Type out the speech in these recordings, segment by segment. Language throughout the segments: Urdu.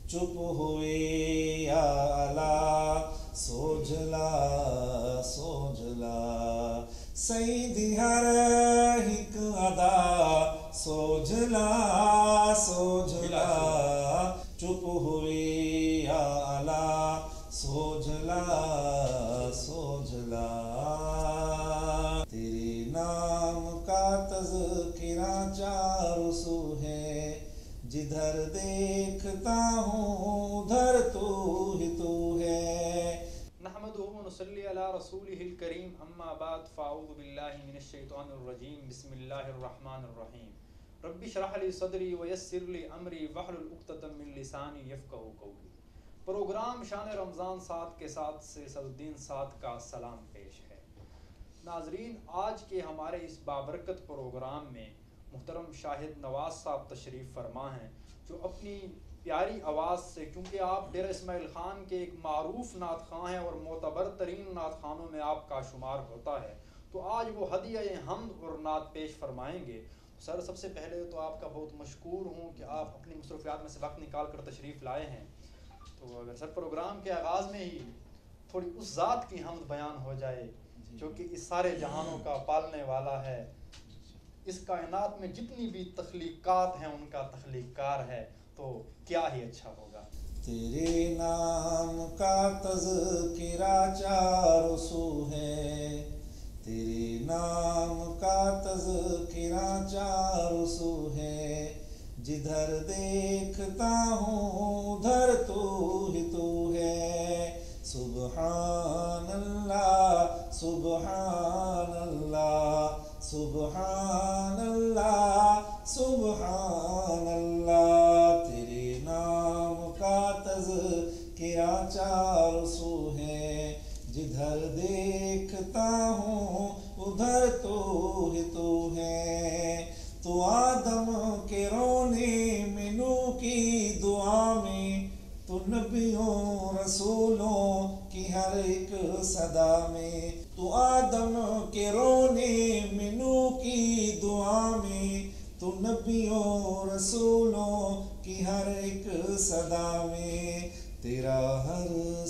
چپ ہوئے یا الا سوجلا سوجلا سیدی ہر ایک ادا سوجلا سوجلا چپ ہوئے یا الا سوجلا سوجلا تیرے نام کا تذکرہ چار سو ہے جدھر دیکھتا ہوں ادھر تو ہی تو ہے نحمدہ و نصلی علی رسولہ الکریم اما بعد فاعوذ باللہ من الشیطان الرجیم بسم اللہ الرحمن الرحیم رب اشرح لی صدری ویسر لی امری واحلل عقدۃ من لسانی یفقہوا قولی۔ پروگرام شان رمضان سعد کے ساتھ سے صدالدین سعد کا سلام پیش ہے۔ ناظرین، آج کے ہمارے اس بابرکت پروگرام میں محترم شاہد نواز صاحب تشریف فرما ہیں، جو اپنی پیاری آواز سے، کیونکہ آپ ڈیرہ اسماعیل خان کے ایک معروف نعت خواں ہیں اور معتبر ترین نعت خوانوں میں آپ کا شمار ہوتا ہے، تو آج وہ ہدیہ حمد اور نعت پیش فرمائیں گے۔ سر، سب سے پہلے تو آپ کا بہت مشکور ہوں کہ آپ اپنی مصروفیات میں سے وقت نکال کر تشریف لائے ہیں۔ تو اگر سر پروگرام کے آغاز میں ہی تھوڑی اس ذات کی حمد بیان ہو جائے جو کہ اس سارے جہانوں کا پالنے والا ہے، اس کائنات میں جتنی بھی تخلیقات ہیں ان کا تخلیق کار ہے، تو کیا ہی اچھا ہوگا۔ تیرے نام کا تذکرہ چار سو ہے، تیرے نام کا تذکرہ چار سو ہے، جدھر دیکھتا ہوں ادھر تو ہی تو ہے۔ سبحان اللہ سبحان اللہ سبحان اللہ سبحان اللہ، تیرے نام کا تذکرہ چار سو ہے، جدھر دیکھتا ہوں ادھر تو ہی تو ہے۔ تو آدم کے رونے میں نوح کی دعا میں، تو نبیوں رسولوں کی ہر ایک صدا میں، تو آدم کے رونے میں نوح کی دعا میں، تو نبیوں رسولوں کی ہر ایک صدا میں، تیرا ہر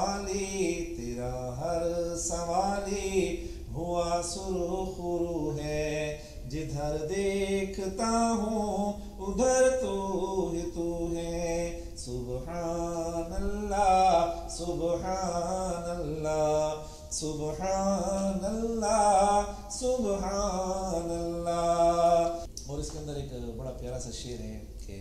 سوالی ہوا سرخرو ہے، جدھر دیکھتا ہوں ادھر تو ہی تو ہے۔ سبحان اللہ سبحان اللہ سبحان اللہ سبحان اللہ۔ اور اس کے اندر ایک بڑا پیارا سا شعر ہے کہ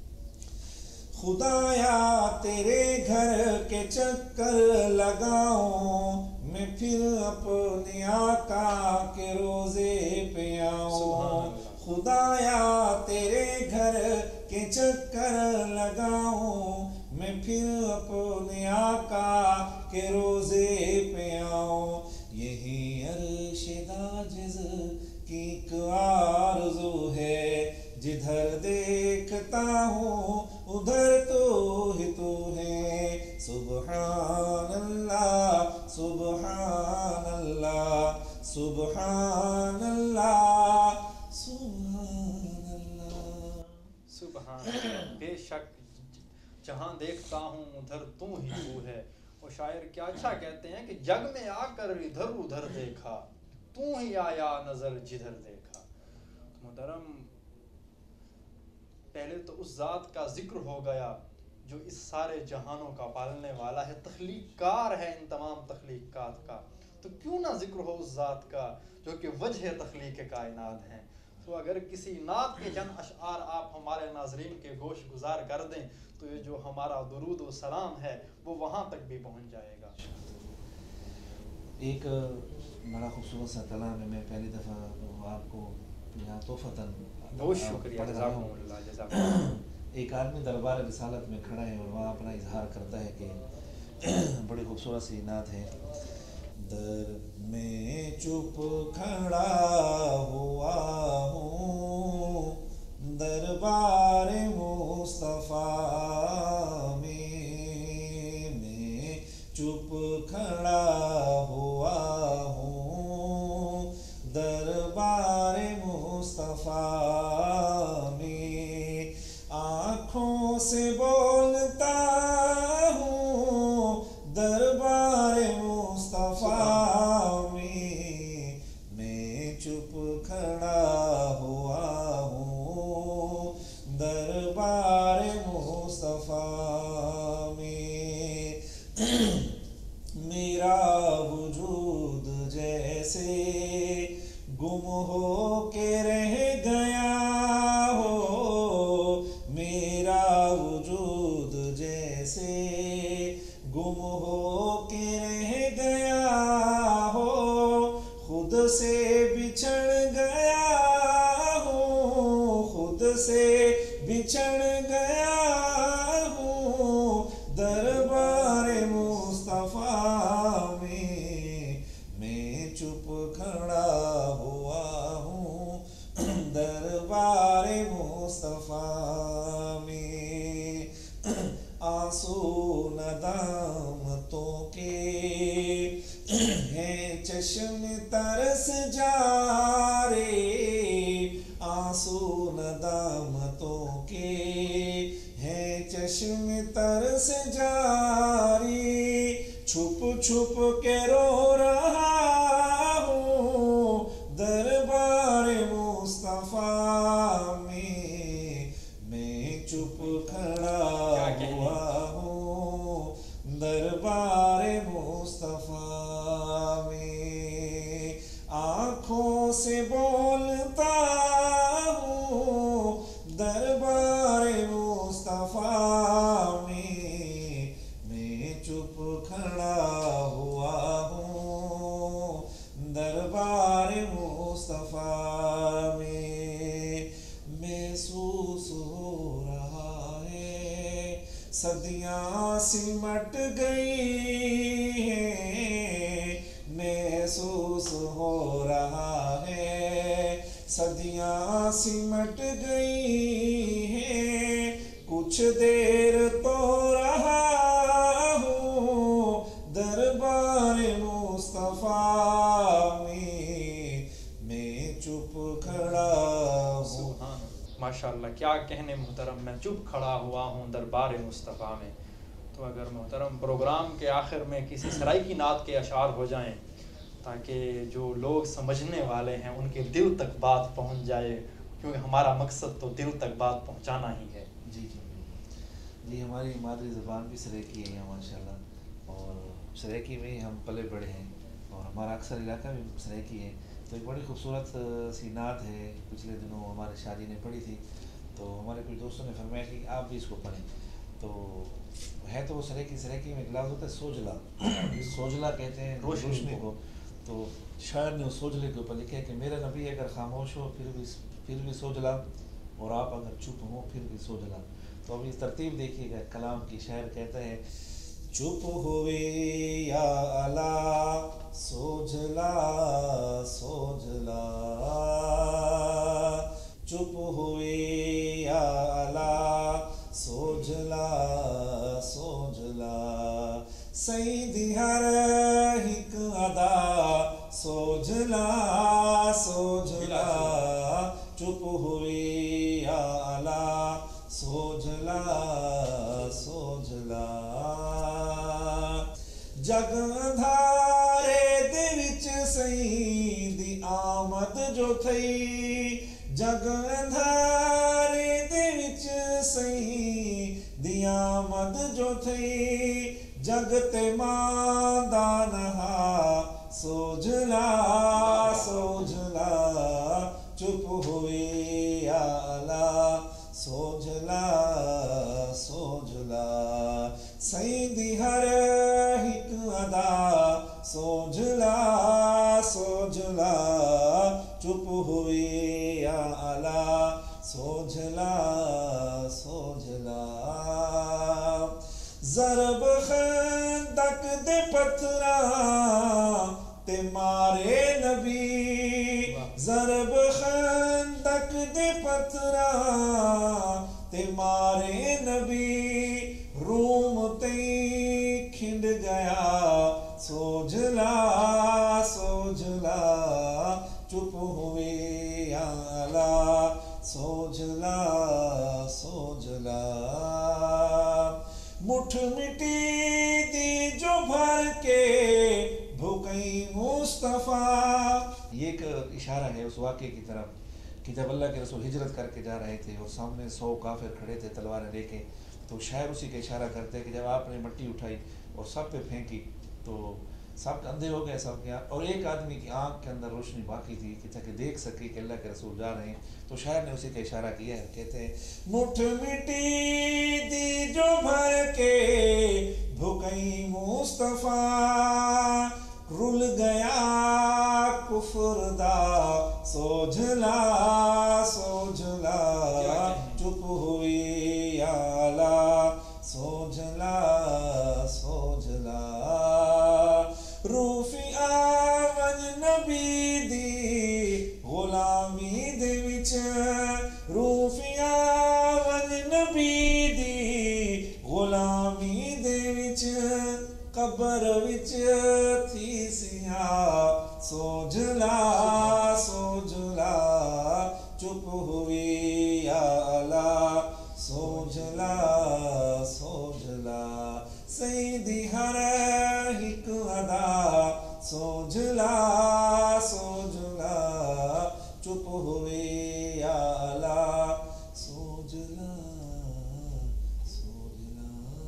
خدایا تیرے گھر کے چکر لگاؤں میں، پھر اپنے آقا کے روزے پہ آؤں۔ خدایا تیرے گھر کے چکر لگاؤں میں، پھر اپنے آقا کے روزے پہ آؤں۔ یہی عرش عاجز کی ایک آرزو ہے، جدھر دیکھتا ہوں ادھر تو ہی تو ہے۔ سبحان اللہ سبحان اللہ سبحان اللہ سبحان اللہ سبحان اللہ، بے شک جہاں دیکھتا ہوں ادھر تو ہی تو ہے۔ وہ شاعر کیا اچھا کہتے ہیں کہ جگ میں آ کر ادھر ادھر دیکھا، تو ہی آیا نظر جدھر دیکھا۔ محترم، پہلے تو اس ذات کا ذکر ہو گیا جو اس سارے جہانوں کا پالنے والا ہے، تخلیق کار ہے ان تمام تخلیقات کا، تو کیوں نہ ذکر ہو اس ذات کا جو کہ وجہ تخلیق کائنات ہیں۔ تو اگر کسی نعت کے چند اشعار آپ ہمارے ناظرین کے گوش گزار کر دیں تو یہ جو ہمارا درود و سلام ہے وہ وہاں تک بھی پہنچ جائے گا۔ ایک بڑا خوبصورت سا کلام ہے، میں پہلی دفعہ آپ کو یہاں تحفتاً بہت شکریہ، جزاکم اللہ جزاکم اللہ۔ ایک آدمی دربار رسالت میں کھڑا ہے اور وہاں اپنا اظہار کرتا ہے کہ بڑی خوبصورت سی نعت ہے۔ در میں چپ کھڑا ہوا ہوں دربار مصطفیٰ میں چپ کھڑا ہوا ہوں دربار مصطفیٰ میں، آنکھوں سے بولتا مصطفیٰ میں میرا وجود جیسے گم ہو کے رہ گیا ہو، میرا وجود جیسے گم ہو کے رہ گیا ہو، خود سے بچھڑ گیا ہوں، خود سے بچھڑ گیا ہوں، دربار مصطفیٰ میں چپ کھڑا ہوا ہوں، دربار مصطفیٰ میں آنسو ندامتوں کے ہیں چشم ترس جارے، آنسو ندامتوں کے ہیں چشم ترس جاری، چھپ چھپ کے رو رہا ہوں، دربار مصطفیٰ میں چپ کھڑا ہوا ہوں، دربار مصطفیٰ میں آنکھوں سے بولتا ہوں، دربار مصطفیٰ میں چپ کھڑا ہوا ہوں، دربار مصطفیٰ میں محسوس ہو رہا ہے صدیاں سمٹ گئی ہیں، محسوس ہو رہا ہے صدیاں سمٹ گئی ہیں، کچھ دیر تو رہا ہوں، دربار مصطفیٰ میں چپ کھڑا ہوں۔ ماشاءاللہ کیا کہنے محترم، میں چپ کھڑا ہوا ہوں دربار مصطفیٰ میں۔ تو اگر محترم پروگرام کے آخر میں کسی سرائیکی نعت کے اشعار ہو جائیں تاکہ جو لوگ سمجھنے والے ہیں ان کے دل تک بات پہنچ جائے، کیونکہ ہمارا مقصد تو دل تک بات پہنچانا ہی ہے۔ جی ہماری مادری زبان بھی سریکی ہے ماشاءاللہ، اور سریکی میں ہی ہم پلے بڑے ہیں، اور ہمارا اکثر علاقہ بھی سریکی ہے۔ تو ایک بڑی خوبصورت سی نعت ہے، پچھلے دنوں ہمارے شاہ جی نے پڑھی تھی، تو ہمارے کچھ دوستوں نے فرمایا کہ آپ بھی اس کو پڑھیں۔ تو ہے تو وہ سریکی میں ایک لفظ ہوتا ہے سوجلا، سوجلا کہتے ہیں روشنی کو، تو شاعر نے اس سوجلے کے اوپر لکھا ہے کہ میرا نبی اگر خاموش ہو پھر بھی سوجلا، اور آپ اگر چپ ہو پھر بھی سوجلا۔ تو ابھی ترتیب دیکھیے گا کلام کی، شاعر کہتا ہے چپ ہوئے یا اللہ سوجلا سوجلا، چپ ہوئے یا اللہ سوجلا سوجلا، سیدی ہر ایک ادا سوجلا سوجلا، چپ ہوئے یا اللہ سوجلا سوجلا، جگ اندھارے دے وچ سئی دی آمد جو تھئی، جگ اندھارے دے وچ سئی دی آمد جو تھئی، جگ تے ماندا نہا سوجلا سوجلا، چپ ہوئے یا اللہ سوجلا سوجلا، سیدی ہر ایک ادا سوجلا سوجلا، چپ ہوئے یا اللہ سوجلا سوجلا، ضرب خندق دے پتھراں تے مارے نبی، ضرب خندق دے پتھراں تے مارے نبی، روم تے کھنڈ گیا سوجلا سوجلا، چپ ہوئے یا اللہ سوجلا سوجلا، مٹھ مٹی دی جو بھر کے بھوکئی مصطفیٰ۔ یہ ایک اشارہ ہے اس واقعے کی طرف کہ جب اللہ کے رسول ہجرت کر کے جا رہے تھے اور سامنے 100 کافر کھڑے تھے تلواریں لے کے، تو شاعر اسی کا اشارہ کرتے ہیں کہ جب آپ نے مٹی اٹھائی اور سب پہ پھینکی تو سب اندھے ہو گئے سب کے، اور ایک آدمی کی آنکھ کے اندر روشنی باقی تھی کہ تاکہ دیکھ سکے کہ اللہ کے رسول جا رہے ہیں، تو شاعر نے اسی کا اشارہ کیا ہے، کہتے ہیں مٹھ مٹی دی جو بھر کے بھکئی مصطفیٰ، رل گیا کفر دا سوجھلا سوجھلا، چپ ہوئی آلہ سوجھلا سوجھلا، روفی آوج نبی دی غلامی دے وچ، روفی آوج نبی دی غلامی دے وچ، قبر وچ تھی سیاہ سوجھلا سوجھلا، چپ ہوئی آلہ سوجھلا سوجھلا، سیدی ہر ایک ادا سوجھلا سوجھلا، چپ ہوئی آلہ سوجھلا سوجھلا۔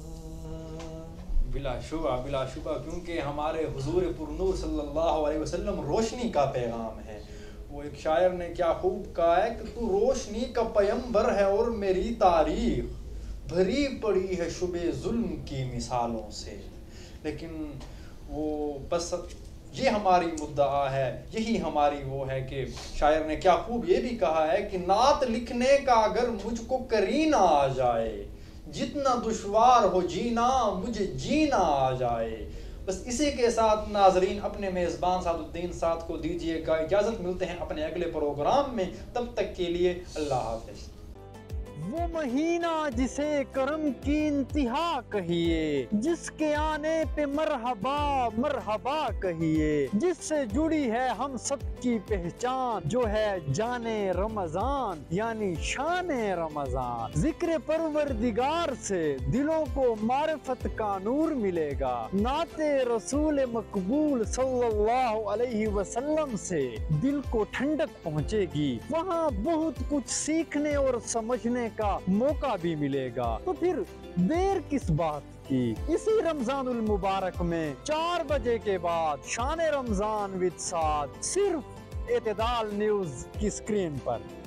بلا شبہ کیونکہ ہمارے حضور پرنور صلی اللہ علیہ وسلم روشنی کا پیغام ہے۔ وہ ایک شاعر نے کیا خوب کہا ہے کہ تو روشنی کا پیمبر ہے اور میری تاریخ بھری پڑی ہے شبہ ظلم کی مثالوں سے۔ لیکن وہ بس یہ ہماری مدعا ہے، یہی ہماری وہ ہے کہ شاعر نے کیا خوب یہ بھی کہا ہے کہ نعت لکھنے کا اگر مجھ کو کرینہ آ جائے، جتنا دشوار ہو جینا مجھے جینا آ جائے۔ بس اسی کے ساتھ ناظرین اپنے میزبان سعد الدین سعد کو دیجیے گا اجازت، ملتے ہیں اپنے اگلے پروگرام میں، تب تک کے لیے اللہ حافظ۔ وہ مہینہ جسے کرم کی انتہا کہیے، جس کے آنے پہ مرحبا مرحبا کہیے، جس سے جڑی ہے ہم سب کی پہچان، جو ہے جان رمضان یعنی شان رمضان۔ ذکر پروردگار سے دلوں کو معرفت کا نور ملے گا، نعت رسول مقبول صلی اللہ علیہ وسلم سے دل کو ٹھنڈک پہنچے گی، وہاں بہت کچھ سیکھنے اور سمجھنے کا موقع بھی ملے گا، تو پھر دیر کس بات کی؟ اسی رمضان المبارک میں 4 بجے کے بعد شان رمضان وِد سعد، صرف اعتدال نیوز کی سکرین پر۔